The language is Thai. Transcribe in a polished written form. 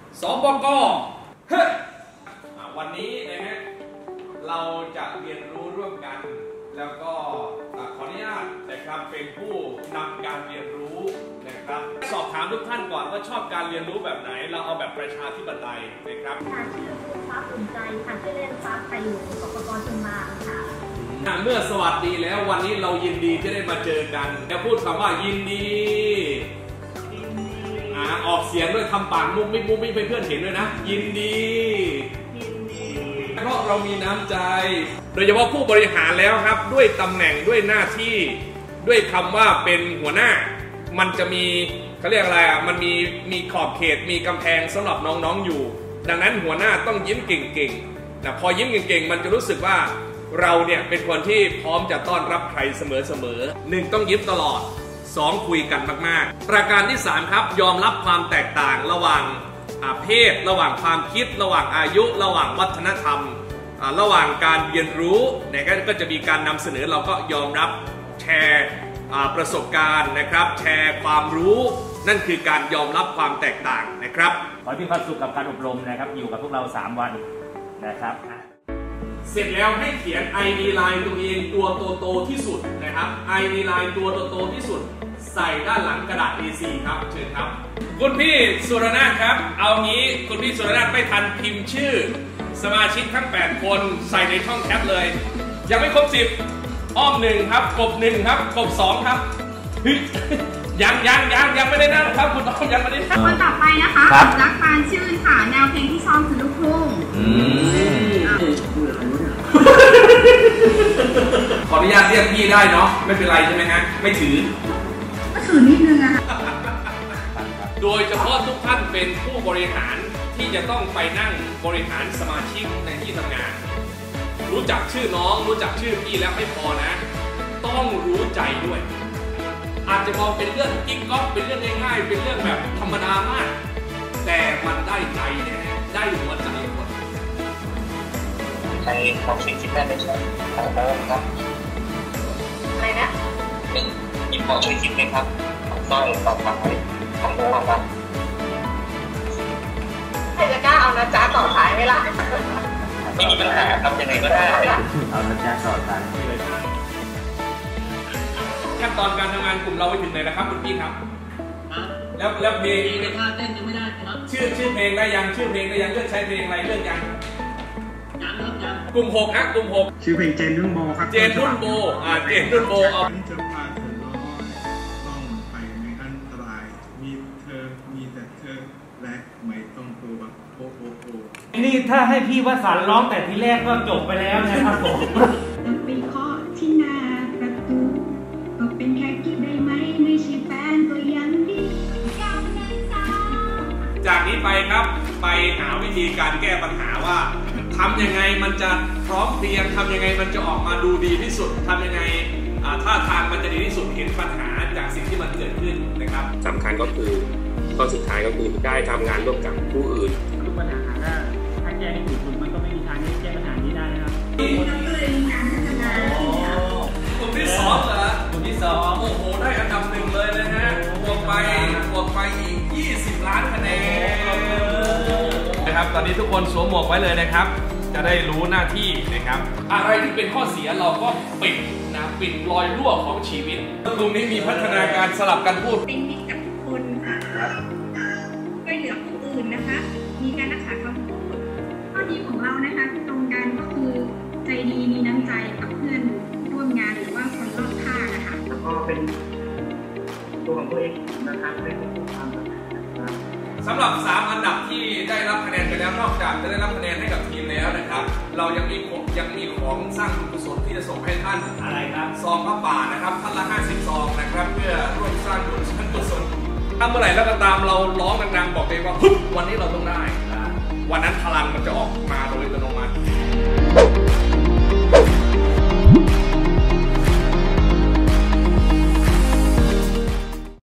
สบก.วันนี้นะฮะเราจะเรียนรู้ร่วมกันแล้วก็ขออนุญาตนะครับเป็นผู้นำการเรียนรู้นะครับสอบถามทุกท่านก่อนว่าชอบการเรียนรู้แบบไหนเราเอาแบบประชาธิปไตยนะครับชื่อคุณฟ้าอุ่นใจค่ะชื่อเล่นฟ้าไทยอยู่สปก.ชุมพรค่ะเมื่อสวัสดีแล้ววันนี้เรายินดีที่ได้มาเจอกันจะพูดคำว่ายินดีออกเสียงด้วยทำปากมุ้งมิ้งมุ้งมิ้งเพื่อนเห็นด้วยนะยินดีเพราะเรามีน้ำใจโดยเฉพาะผู้บริหารแล้วครับด้วยตำแหน่งด้วยหน้าที่ด้วยคำว่าเป็นหัวหน้ามันจะมีเขาเรียกอะไรมันมีขอบเขตมีกำแพงสำหรับน้องๆอยู่ดังนั้นหัวหน้าต้องยิ้มเก่งๆแต่พอยิ้มเก่งๆมันจะรู้สึกว่าเราเนี่ยเป็นคนที่พร้อมจะต้อนรับใครเสมอๆ1ต้องยิ้มตลอด2คุยกันมากๆประการที่3ครับยอมรับความแตกต่างระหว่างเพศระหว่างความคิดระหว่างอายุระหว่างวัฒนธรรมระหว่างการเรียนรู้เนี่ยก็จะมีการนำเสนอเราก็ยอมรับแชร์ประสบการณ์นะครับแชร์ความรู้นั่นคือการยอมรับความแตกต่างนะครับขอให้มีความสุขกับการอบรมนะครับอยู่กับพวกเรา3 วันนะครับเสร็จแล้วให้เขียน ID Line ตัวเองตัวโตที่สุดนะครับ ID Line ตัวโตที่สุดใส่ด้านหลังกระดาษ A4 ครับเชิญครับคุณพี่สุรนาถครับเอางี้คุณพี่สุรนาถไม่ทันพิมพ์ชื่อสมาชิกทั้ง8คนใส่ในช่องแคปเลยยังไม่ครบ10อ้อม1ครับกบ1ครับกบ2ครับยังไม่ได้นั่นครับคุณอ้อมยังไม่ได้นั่นคนต่อไปนะคะรักปานชื่นค่ะแนวเพลงที่ชอบคือลูกทุ่งขออนุญาตเรียกพี่ได้เนาะไม่เป็นไรใช่ไหมฮะไม่ถือนิดนึงอะโดยเฉพาะทุกท่านเป็นผู้บริหารที่จะต้องไปนั่งบริหารสมาชิกในที่ทำงานรู้จักชื่อน้องรู้จักชื่อพี่แล้วไม่พอนะต้องรู้ใจด้วยอาจจะมองเป็นเรื่องกิ๊กก๊อกเป็นเรื่องง่ายๆเป็นเรื่องแบบธรรมดามากแต่มันได้ใจแน่ได้หัวใจคนใช้ความคิดได้ไม่ใช่ของโมครับอะไรนะมีพอช่วยคิดไหมครับสร้อยต่อไปของโมครับใครจะกล้าเอานะจ๊ะต่อท้ายไหมล่ะไม่มีปัญหาทำยังไงก็ได้เอานะจ๊ะต่อท้ายที่เลยขั้นตอนการทำงานกลุ่มเราไปถึงไหนนะครับคุณพี่ครับแล้วเพลงในท่าเต้นยังไม่ได้ครับชื่อเพลงได้ยังชื่อเพลงได้ยังเลือกใช้เพลงอะไรเลือกยังกลุ่ม6นะกลุ่ม6 ชื่อเพลงเจนนุ่นโบครับเจนนุ่นโบเจนนุ่นโบเอาจะพาเธอลอยต้องไปในอันตรายมีเธอมีแต่เธอและไม่ต้องกลัวโอ้นี่ถ้าให้พี่วสันต์ร้องแต่ทีแรกก็จบไปแล้วนะครับผมไปเคาะที่หน้าประตูก็เป็นแค่กิ๊กได้ไหมไม่ใช่แฟนก็ยังดีจากนี้ไปครับไปหาวิธีการแก้ปัญหาว่าทำยังไงมันจะพร้อมเพรียงทำยังไงมันจะออกมาดูดีที่สุดทำยังไงท่าทางมันจะดีที่สุดเห็นปัญหาจากสิ่งที่มันเกิดขึ้นนะครับสำคัญก็คือข้อสุดท้ายก็คือได้ทำงานร่วมกับผู้อื่นทุกปัญหาถ้าแก้ไม่ถูกมันก็ไม่มีทางที่แก้ปัญหานี้ได้นะครับกลุ่มที่2เหรอกลุ่มที่2โอ้โหได้อันดับ1เลยนะฮะบวกไปอีก20 ล้านคะแนนนะครับตอนนี้ทุกคนสวมหมวกไว้เลยนะครับจะได้รู้หน้าที่นะครับอะไรที่เป็นข้อเสียเราก็ปิดนะปิดรอยรั่วของชีวิตตรงนี้มีพัฒนาการสลับกันพูดเป็นมิตรกับทุกคนค่ะช่วยเหลือผู้อื่นนะคะมีการรักษาคำพูดข้อดีของเรานะคะตรงกันก็คือใจดีมีน้ำใจกับเพื่อนร่วมงานหรือว่าคนรอบข้างนะคะแล้วก็เป็นตัวของตัวเองนะครับไม่ต้องทำนะครับสำหรับ3 อันดับที่ได้รับคะแนนไปแล้วนอกจากจะได้รับคะแนนให้กับทีมแล้วนะครับเรายังมีของสร้างบุญกุศลที่จะส่งให้ท่านอะไรครับซองพระป่านะครับท่านละ50 ซองนะครับเพื่อร่วมสร้างบุญสร้างกุศลถ้าเมื่อไหร่แล้วก็ตามเราร้องดังๆบอกเองว่าวันนี้เราต้องได้วันนั้นพลังมันจะออกมาโดยอัตโนมัติ